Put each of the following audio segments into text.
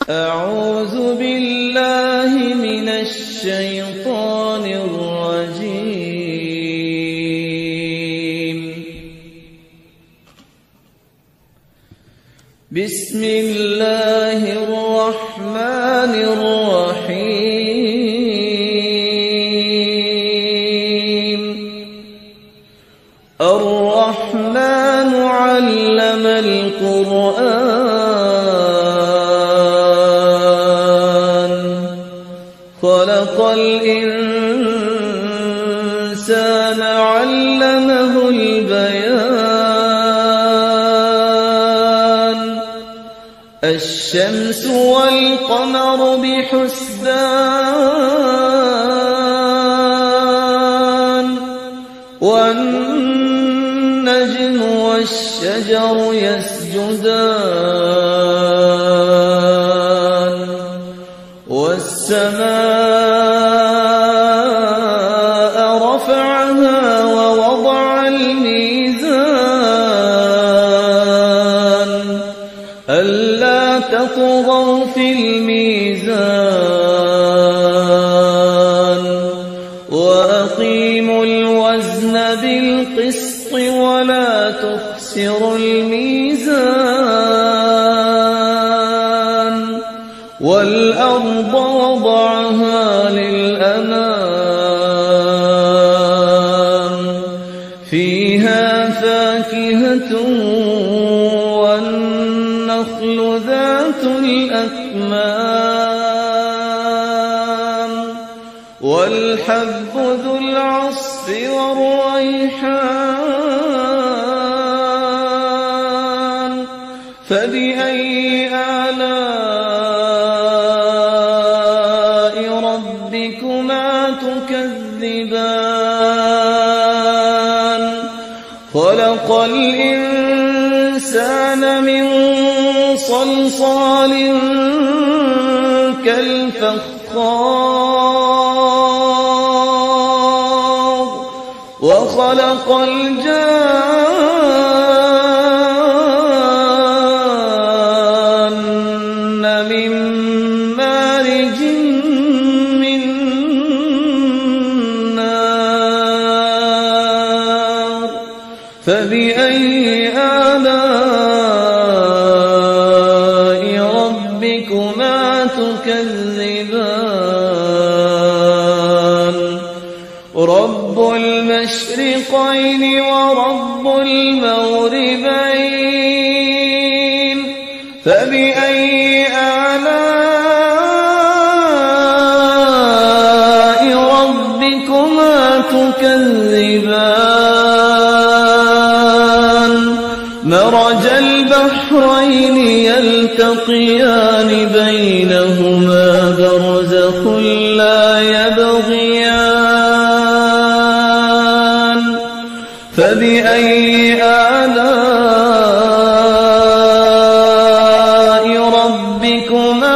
أعوذ بالله من الشيطان الرجيم. بسم الله الرحمن الرحيم. الرحمن علم القرآن، خلق الإنسان علمه البيان. الشمس والقمر بحسبان، والنجم والشجر يسجدان، والسماء رفعها ووضع الميزان ألا تطغوا في الميزان، وأقيموا الوزن بالقسط ولا تخسروا الميزان. والأرض وضعها للأنام، فيها فاكهة والنخل ذات الأكمام، والحب ذو العصف والريحان. فبأي آلاء ربكما تكذبان؟ خلق الإنسان من صلصال كالفخار، وخلق الجان من مارج من نار. فبأي آلاء ربكما تكذبان؟ رب المشرقين ورب المغربين. فبأي آلاء ربكما تكذبان؟ مرج البحرين يلتقيان بينهما برزخ لا يبغيان. فبأي آلاء ربكما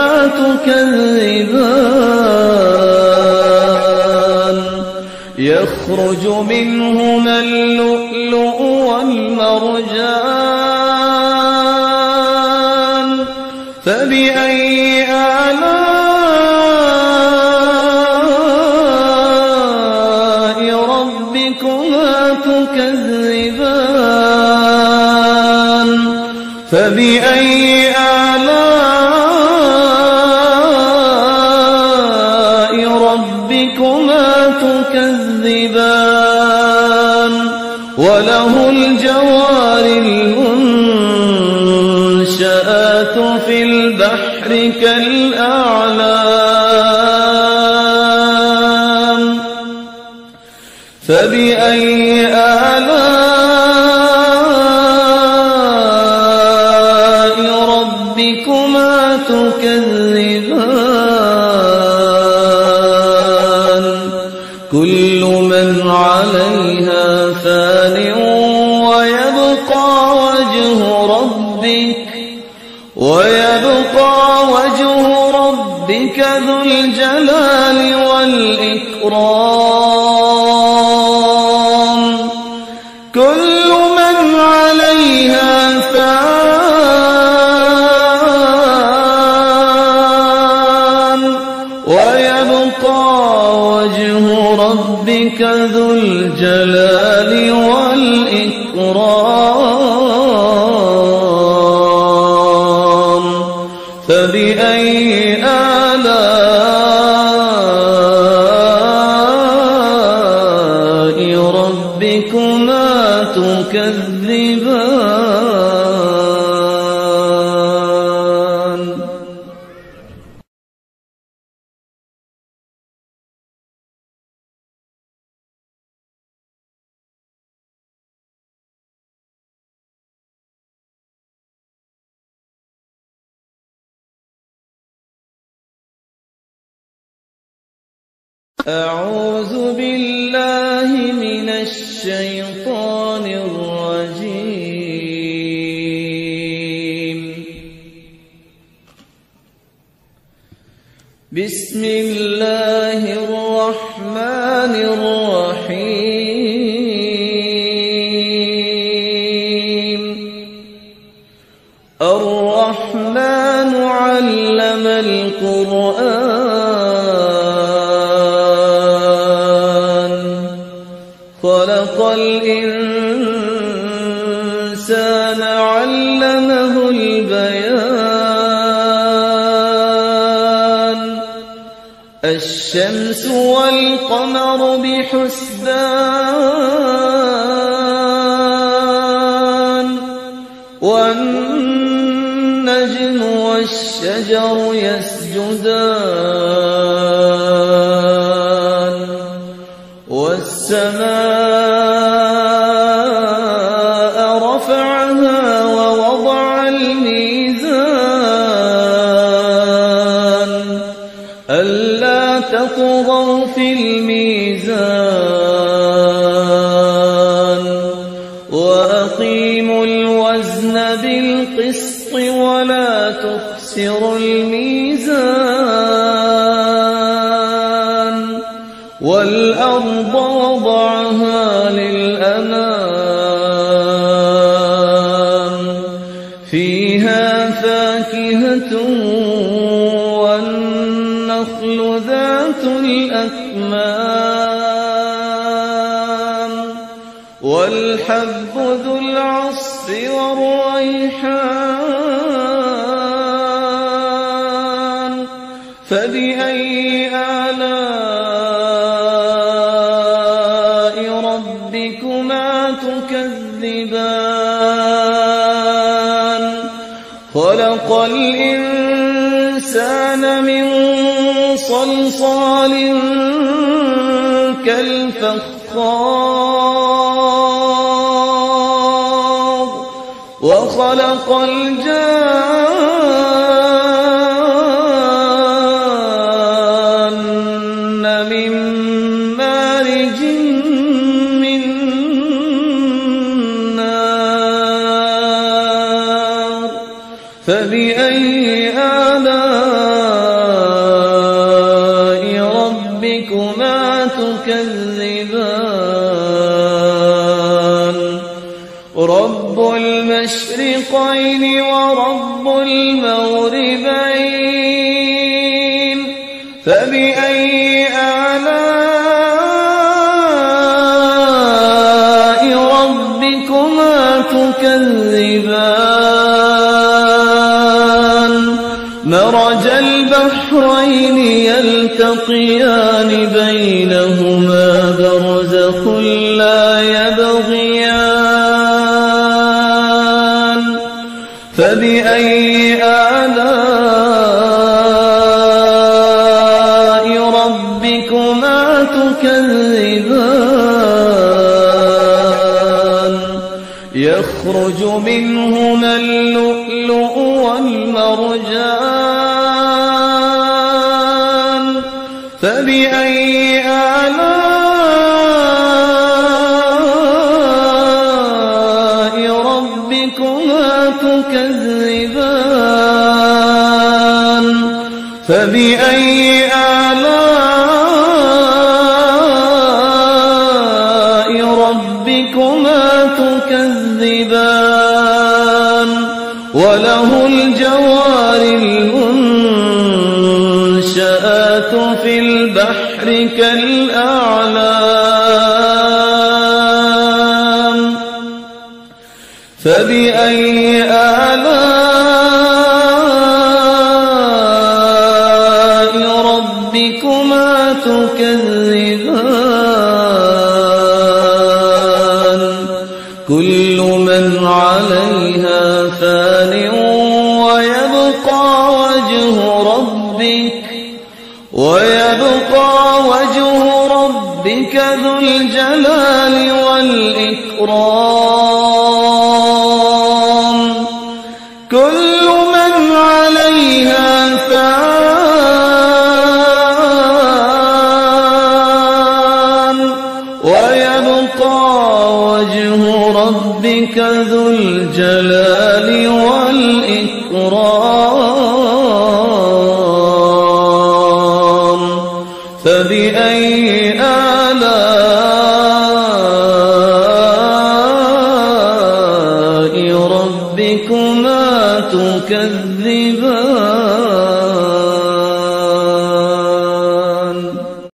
تكذبان؟ يخرج منهما اللؤلؤ والمرجان. فبأي آلاء ربكما تكذبان؟ فبأي آلاء ربكما تكذبان؟ وله الجوار المنشآت في البحر كالأعلام. فبأي آلاء ربكما تكذبان؟ كل من عليها فان، ويبقى وجه ربك ذو الجلال والإكرام. كل من عليها فان فبأي آلاء ربكما تكذبان أعوذ بالله من الشيطان الرجيم. بسم الله الرحمن الرحيم. الرحمن علم القرآن خلق الإنسان علمه البيان الشمس والقمر بحسبان والنجم والشجر يسجدان والسماء رفعها ووضع الميزان ألا تطغوا في الميزان وأقيموا الوزن بالقسط ولا تخسروا الميزان والأرض وضعها للأنام فيها فاكهة والنخل ذات الأكمام والحب ذو العصف والريحان فبأي آلاء ربكما تكذبان خلق الإنسان من صلصال كالفخار وخلق الجان من مارج من نار فبأي آلاء ربكما تكذبان رب المشرقين ورب المغربين فبأي آلاء ربكما تكذبان مرج البحرين يلتقيان بينهما برزخ لا يبغيان فبأي آلاء ربكما تكذبان يخرج منهما اللؤلؤ والمرجان فبأي آلاء ربكما تكذبان فبأي آلاء ربكما تكذبان وله الجوار المنشآت في البحر كالأعلام فبأي آلاء فان ويبقى وجه ربك ذو الجلال والإكرام كل من عليها فان ويبقى وجه ربك ذو الجلال والإكرام فبأي آلاء ربكما تكذبان